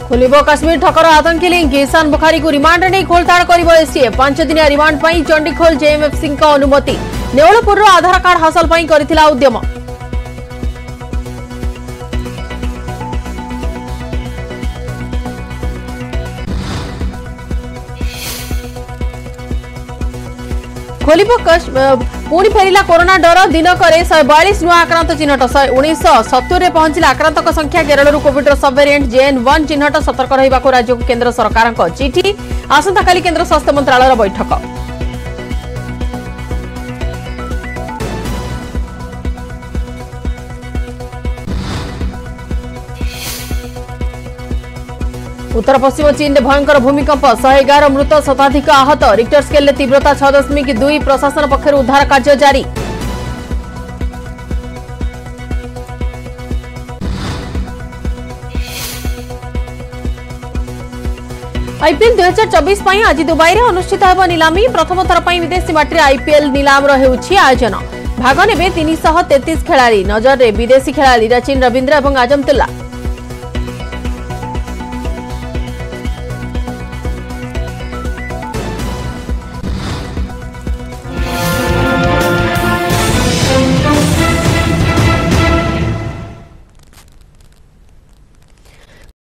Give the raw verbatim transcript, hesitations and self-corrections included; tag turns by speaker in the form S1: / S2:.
S1: खुलिबो काश्मीर ठकर आतंकी लिंक ईशान बुखारी को रिमांड नहीं खोलताड़ कर एसटीएफ पांच दिनिया रिमांड पर चंडीखोल जेएमएफसी अनुमति नेवलपुर आधार कार्ड हासिल पर करथिला उद्यम। खोलिबो पुणी फेरिला कोरोना डर दिनक शहे बयालीस नुआ आक्रांत चिन्हट शहे उन्नीस सत्तुरी पहुंचला आक्रांतक संख्या Kerala covid subvariant JN one चिन्हट सतर्क रहिबा को राज्य को केंद्र सरकार चिठी आसंता काली केंद्र स्वास्थ्य मंत्रालय बैठक। उत्तर पश्चिम चीन में भयंकर भूमिकंप शहे एगार मृत शताधिक आहत रिक्टर स्केल तीव्रता छह दशमिक दुई प्रशासन पक्षर उद्धार कार्य जारी। आईपीएल दुई हजार चौबीस आज दुबई में अनुष्ठित होब नीलामी प्रथम थर पर विदेशी माटी आईपीएल नीलाम आयोजन भाग ने तीन सौ तैंतीस खेलाड़ी नजर में विदेशी खेलाड़ी रचिन रवींद्र और आजमतुल्ला।